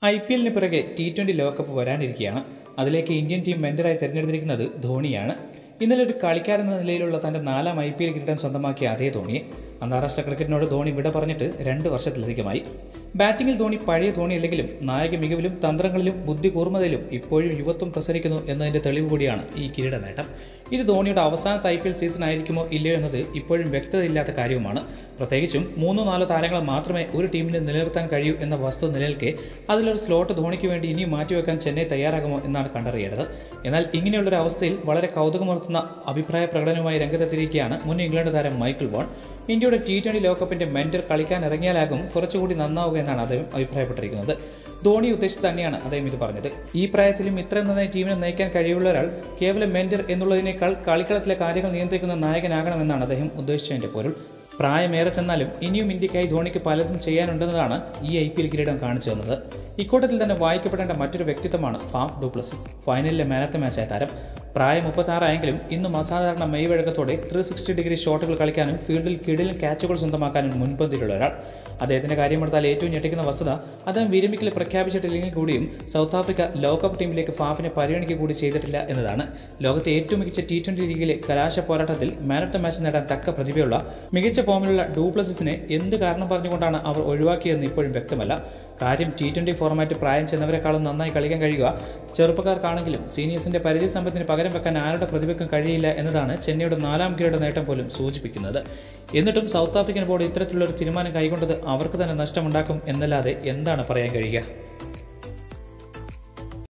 IPL പിറകെ T20 ലോകകപ്പ് വരാനിരിക്കുകയാണ്. അതിലേക്ക് ഇന്ത്യൻ ടീം മെന്ററായി തിരഞ്ഞെടുത്തിരിക്കുന്നത് ധോണിയാണ്. ഇന്നലെ ഒരു കളിക്കാരെന്ന നിലയിലുള്ള തന്റെ 4ാം IPL കിരീടം സ്വന്തമാക്കിയ അതേ ധോണിയെ അന്താരാഷ്ട്ര ക്രിക്കറ്റിനോട് ധോണി വിട പറഞ്ഞിട്ട് 2 വർഷത്തിലധികമായി. ബാറ്റിംഗിൽ ധോണി പഴയ ധോണിയല്ലെങ്കിലും നായക മികവിലും തന്ത്രങ്ങളിലും ബുദ്ധി കൂർമ്മതയിലും ഇപ്പോഴും യുവത്വം പ്രസരിക്കുന്നു എന്നതിന്റെ തെളിവ് കൂടിയാണ് ഈ കിരീട നേട്ടം. ഇത് ധോണിയുടെ അവസാനത്തെ IPL സീസൺ ആയിരിക്കുമോ ഇല്ലയോ എന്നത് ഇപ്പോഴും വ്യക്തതയില്ലാത്ത കാര്യവുമാണ്. പ്രത്യേകിച്ചും 3-4 താരങ്ങളെ മാത്രമേ ഒരു ടീമിന് നിലനിർത്താൻ കഴിയൂ എന്ന വസ്തു നിലനിൽക്കെ അതിലൊരു സ്ലോട്ട് ധോണിക്ക് വേണ്ടി ഇനിയും മാറ്റിവെക്കാൻ ചെന്നൈ തയ്യാറാകുമോ എന്നാണ് കണ്ടറിയേണ്ടത്. എന്നാൽ ഇങ്ങനെയുള്ളൊരു അവസ്ഥയിൽ വളരെ കൗതുകമുണർത്തുന്ന അഭിപ്രായ പ്രകടനവുമായി രംഗത്തെത്തിയിരിക്കുകയാണ് മുൻ ഇംഗ്ലണ്ട് താരം മൈക്കിൾ വോൺ. ഇന്ത്യയുടെ T20 ലോകകപ്പിന്റെ മെന്റർ കളിക്കാൻ ഇറങ്ങിയാലാകും കുറച്ചുകൂടി നന്നാവുക എന്നാണ് അദ്ദേഹം അഭിപ്രായപ്പെട്ടിരിക്കുന്നത്. ധോണി ഉദ്ദേശിച്ച് തന്നെയാണ് അദ്ദേഹം ഇത് പറഞ്ഞത്. ഈ പ്രായത്തിലും ഇത്രയും നന്നായി ടീമിനെ നയിക്കാൻ കഴിവുള്ള ഒരാൾ കേവലം മെന്റർ എന്നുള്ളതിനേക്കാൾ കളിക്കളത്തിലെ കാര്യങ്ങൾ നിയന്ത്രിക്കുന്ന നായകനാകണമെന്നാണ് അദ്ദേഹം ഉദ്ദേശിച്ചതിന്റെ പൊരുൾ. പ്രായമേറെ ചെന്നാലും ഇനിയും ഇന്ത്യക്കായി ധോണിക്ക് പലതും ചെയ്യാനുണ്ടെന്നതാണ് ഈ IPL കിരീടം കാണിച്ചു തന്നത്. ഇക്കൂട്ടത്തിൽ തന്നെ വായിക്കപ്പെടേണ്ട മറ്റൊരു വ്യക്തിത്വമാണ് ഫാഫ് ഡു പ്ലസിസ്, ഫൈനലിലെ മാൻ ഓഫ് ദ മാച്ചായ താരം. പ്രായം 36 ആയെങ്കിലും ഇന്നും അസാധാരണ മെയ്വഴക്കത്തോടെ 360 ഡിഗ്രി ഷോട്ടുകൾ കളിക്കാനും ഫീൽഡിൽ കിടിലൻ ക്യാച്ചുകൾ സ്വന്തമാക്കാനും മുൻപന്തിയിലുള്ള ഒരാൾ. അദ്ദേഹത്തിന്റെ കാര്യമെടുത്താൽ ഏറ്റവും ഞെട്ടിക്കുന്ന വസ്തുത അദ്ദേഹം വിരമിക്കൽ പ്രഖ്യാപിച്ചിട്ടില്ലെങ്കിൽ കൂടിയും സൗത്ത് ആഫ്രിക്ക ലോകകപ്പ് ടീമിലേക്ക് ഫാഫിനെ പരിഗണിക്കുക കൂടി ചെയ്തിട്ടില്ല എന്നതാണ്. ലോകത്തെ ഏറ്റവും മികച്ച T20 ലീഗിലെ കലാശ പോരാട്ടത്തിൽ മാൻ ഓഫ് ദ മാച്ച് നേടാൻ തക്ക പ്രതിഭയുള്ള മികച്ച ഫോമിലുള്ള ഡു പ്ലസിസിനെ എന്ത് കാരണം പറഞ്ഞുകൊണ്ടാണ് അവർ ഒഴിവാക്കിയതെന്ന് ഇപ്പോഴും വ്യക്തമല്ല. കാര്യം T20 ഫോർമാറ്റ് പ്രായം ചെന്നവരെക്കാളും നന്നായി കളിക്കാൻ കഴിയുക ചെറുപ്പക്കാർക്കാണെങ്കിലും സീനിയേഴ്സിന്റെ പരിചയ സമ്പത്തിന് പകരം വെക്കാൻ ആരുടെ പ്രതിഭയ്ക്കും കഴിയില്ല എന്നതാണ് ചെന്നൈയുടെ 4ാം കിരീട നേട്ടം പോലും സൂചിപ്പിക്കുന്നത്. എന്നിട്ടും സൗത്ത് ആഫ്രിക്കൻ ബോർഡ് ഇത്തരത്തിലുള്ള ഒരു തീരുമാനം കൈക്കൊണ്ടത് അവർക്ക് തന്നെ നഷ്ടമുണ്ടാക്കും എന്നല്ലാതെ എന്താണ് പറയാൻ കഴിയുക?